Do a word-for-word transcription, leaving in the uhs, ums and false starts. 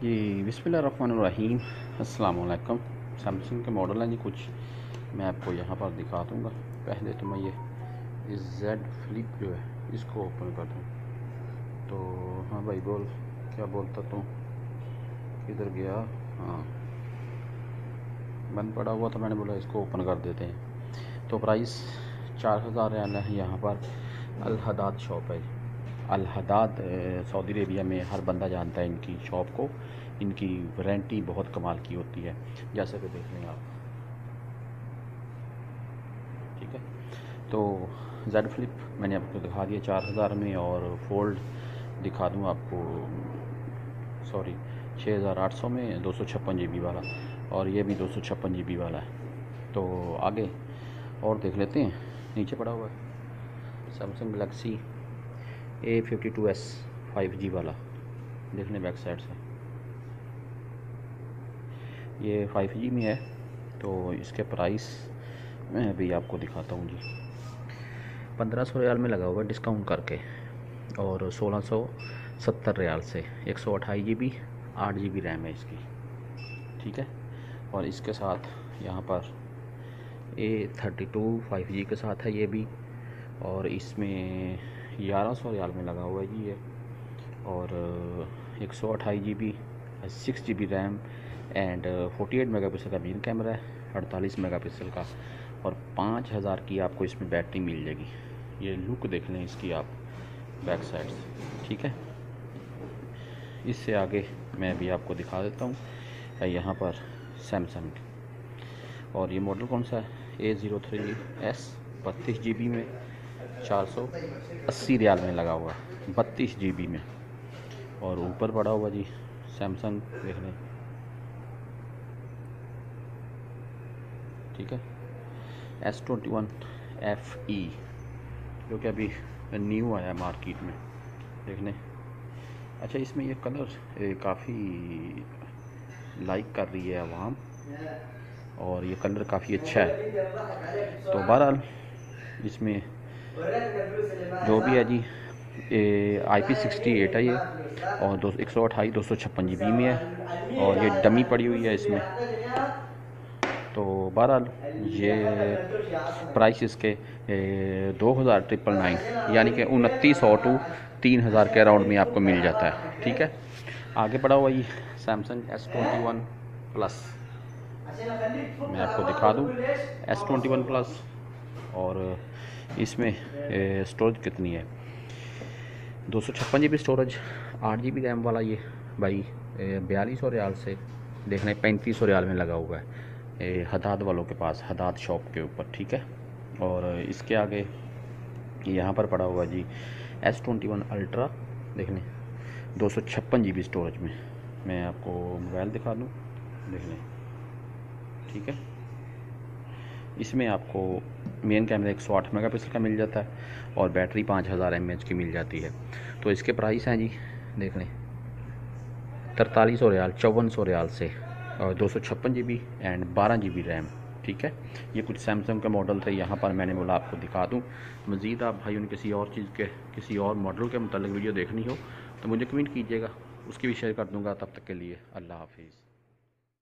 जी बिस्मिल्लाहिर्रहमानिर्रहीम अस्सलाम वालेकुम। सैमसंग के मॉडल हैं जी कुछ, मैं आपको यहाँ पर दिखा दूँगा। पहले तो मैं ये जेड फ्लिप जो है इसको ओपन कर दूँ। तो हाँ भाई बोल, क्या बोलता तू, किधर गया? हाँ बंद पड़ा हुआ था, मैंने बोला इसको ओपन कर देते हैं। तो प्राइस चार हज़ार रियाल है। यहाँ पर अल हदाद शॉप है। अल हदाद सऊदी अरेबिया में हर बंदा जानता है इनकी शॉप को। इनकी वारंटी बहुत कमाल की होती है, जैसे कि देख लें आप। ठीक है, तो जेड फ्लिप मैंने आपको दिखा दिया चार हज़ार में, और फोल्ड दिखा दूँ आपको, सॉरी छः हज़ार आठ सौ में दो सौ छप्पन जी बी वाला, और ये भी दो सौ छप्पन जी बी वाला है। तो आगे और देख लेते हैं। नीचे पड़ा हुआ है Samsung Galaxy A fifty two S five G वाला, देखने बैक साइड से ये फाइव जी में है। तो इसके प्राइस मैं अभी आपको दिखाता हूँ जी। पंद्रह सौ रियाल में लगा हुआ है डिस्काउंट करके, और सोलह सौ सत्तर रियाल से। एक सौ अट्ठाईस जी बी आठ जी बी रैम है इसकी। ठीक है, और इसके साथ यहाँ पर A thirty two five G के साथ है ये भी, और इसमें ग्यारह सौ रियाल में लगा हुआ है जी ये। और एक सौ अट्ठाईस G B six G B RAM and forty eight megapixel main मेन कैमरा है, अड़तालीस मेगा पिक्सल का, और पाँच हज़ार की आपको इसमें बैटरी मिल जाएगी। ये लुक देख लें इसकी आप बैक साइड से। ठीक है, इससे आगे मैं भी आपको दिखा देता हूँ यहाँ पर सैमसंग, और ये मॉडल कौन सा है? ए ज़ीरो थ्री एस बत्तीस जी बी में चार सौ अस्सी रियाल में लगा हुआ है, बत्तीस जी बी में। और ऊपर पड़ा हुआ जी सैमसंग देख लें। ठीक है, S twenty one F E जो कि अभी न्यू आया मार्केट में, देख लें। अच्छा, इसमें ये कलर काफ़ी लाइक कर रही है आवाम, और ये कलर काफ़ी अच्छा है। तो बहरहाल इसमें जो भी है जी, आई पी सिक्सटी एट है ये, और दो एक सौ अट्ठाईस दो सौ छप्पन जी बी में है, और ये डमी पड़ी हुई है इसमें। तो बहरहाल ये प्राइस इसके दो हज़ार ट्रिपल नाइन यानी कि उनतीस सौ टू तीन हज़ार के अराउंड में आपको मिल जाता है। ठीक है, आगे पड़ा हुआ ये Samsung S twenty one plus, मैं आपको दिखा दूँ एस ट्वेंटी वन प्लस। और इसमें स्टोरेज कितनी है? दो सौ छप्पन जी बी स्टोरेज, आठ जी बी रैम वाला ये भाई बयालीस सौ रियाल से देखना पैंतीस सौ रियाल में लगा हुआ है ए, हदाद वालों के पास, हदाद शॉप के ऊपर। ठीक है, और इसके आगे यहाँ पर पड़ा हुआ G S twenty one Ultra, देख लें दो सौ छप्पन जी बी स्टोरेज में। मैं आपको मोबाइल दिखा दूँ, देख लें। ठीक है, इसमें आपको मेन कैमरा एक सौ आठ मेगापिक्सल का मिल जाता है, और बैटरी पाँच हज़ार एम एच की मिल जाती है। तो इसके प्राइस हैं जी, देख लें तरतालीस सौ रियाल, चौवन सौ रियाल से, और दो सौ छप्पन जी बी एंड बारह जी बी रैम। ठीक है, ये कुछ सैमसंग के मॉडल थे, यहाँ पर मैंने बोला आपको दिखा दूँ। मज़ीद आप भाई उन किसी और चीज़ के, किसी और मॉडल के मुतालिक वीडियो देखनी हो तो मुझे कमेंट कीजिएगा, उसकी भी शेयर कर दूँगा। तब तक के लिए अल्लाह हाफिज़।